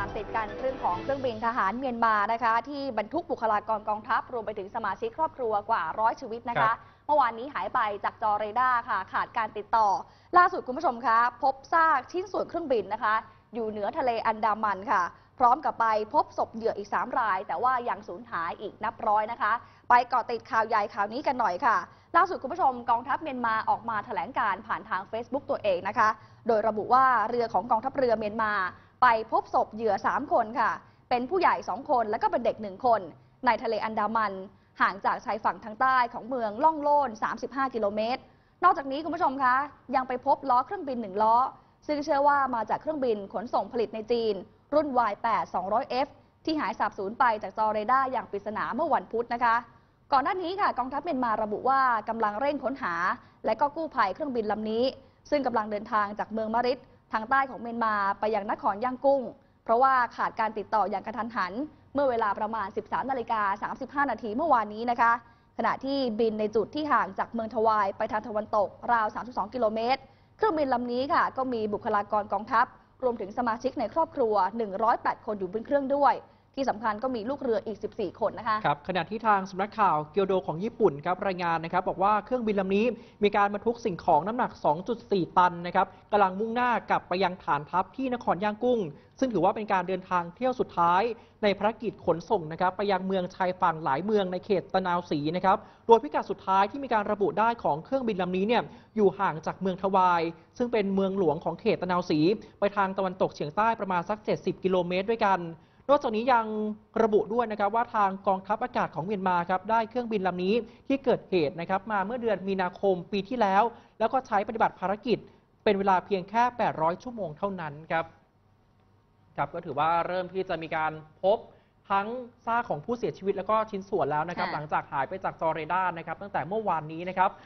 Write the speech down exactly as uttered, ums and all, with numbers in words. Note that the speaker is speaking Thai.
ามติดกันเรื่องของเครื่องบินทหารเมียนมานะคะที่บรรทุกบุคลากรกองทัพรวมไปถึงสมาชิกครอบครัวกว่าร้อยชีวิตนะคะเมื่อวานนี้หายไปจากจอเรดาร์ค่ะขาดการติดต่อล่าสุดคุณผู้ชมคะพบซากชิ้นส่วนเครื่องบินนะคะอยู่เหนือทะเลอันดามันค่ะพร้อมกับไปพบศพเหยื่ออีกสามรายแต่ว่ายังสูญหายอีกนับร้อยนะคะไปเกาะติดข่าวใหญ่ข่าวนี้กันหน่อยค่ะล่าสุดคุณผู้ชมกองทัพเมียนมาออกมาแถลงการผ่านทาง Facebook ตัวเองนะคะโดยระบุว่าเรือของกองทัพเรือเมียนมาไปพบศพเหยื่อสามคนค่ะเป็นผู้ใหญ่สองคนและก็เป็นเด็กหนึ่งคนในทะเลอันดามันห่างจากชายฝั่งทางใต้ของเมืองล่องโล่นสามสิบห้ากิโลเมตรนอกจากนี้คุณผู้ชมคะยังไปพบล้อเครื่องบินหนึ่งล้อซึ่งเชื่อว่ามาจากเครื่องบินขนส่งผลิตในจีนรุ่น วาย แปด สองร้อย เอฟ ที่หายสาบสูญไปจากจอเรดาร์อย่างปริศนาเมื่อวันพุธนะคะก่อนหน้านี้ค่ะกองทัพเมียนมาระบุว่ากำลังเร่งค้นหาและก็กู้ภัยเครื่องบินลำนี้ซึ่งกำลังเดินทางจากเมืองมะริดทางใต้ของเมียนมาไปยังนครย่างกุ้งเพราะว่าขาดการติดต่ออย่างกระทันหันเมื่อเวลาประมาณ สิบสามนาฬิกาสามสิบห้านาทีเมื่อวานนี้นะคะขณะที่บินในจุดที่ห่างจากเมืองทวายไปทางตะวันตกราวสามสิบสองกิโลเมตรเครื่องบินลำนี้ค่ะก็มีบุคลากรกองทัพรวมถึงสมาชิกในครอบครัวหนึ่งร้อยแปดคนอยู่บนเครื่องด้วยที่สำคัญก็มีลูกเรืออีกสิบสี่คนนะคะครับขณะที่ทางสำนักข่าวเกียวโดของญี่ปุ่นครับรายงานนะครับบอกว่าเครื่องบินลำนี้มีการบรรทุกสิ่งของน้ำหนัก สองจุดสี่ ตันนะครับกำลังมุ่งหน้ากลับไปยังฐานทัพที่นครย่างกุ้งซึ่งถือว่าเป็นการเดินทางเที่ยวสุดท้ายในภารกิจขนส่งนะครับไปยังเมืองชายฝั่งหลายเมืองในเขตตะนาวศรีนะครับโดยพิกัดสุดท้ายที่มีการระบุได้ของเครื่องบินลำนี้เนี่ยอยู่ห่างจากเมืองทวายซึ่งเป็นเมืองหลวงของเขตตะนาวศรีไปทางตะวันตกเฉียงใต้ประมาณสักเจ็ดสิบกิโลเมตรด้วยกันนอกจากนี้ยังระบุด้วยนะครับว่าทางกองทัพอากาศของเมียนมาครับได้เครื่องบินลำนี้ที่เกิดเหตุนะครับมาเมื่อเดือนมีนาคมปีที่แล้วแล้วก็ใช้ปฏิบัติภารกิจเป็นเวลาเพียงแค่แปดร้อยชั่วโมงเท่านั้นครับครับก็ถือว่าเริ่มที่จะมีการพบทั้งซากของผู้เสียชีวิตแล้วก็ชิ้นส่วนแล้วนะครับหลังจากหายไปจากจอเรดาร์นะครับตั้งแต่เมื่อวานนี้นะครับ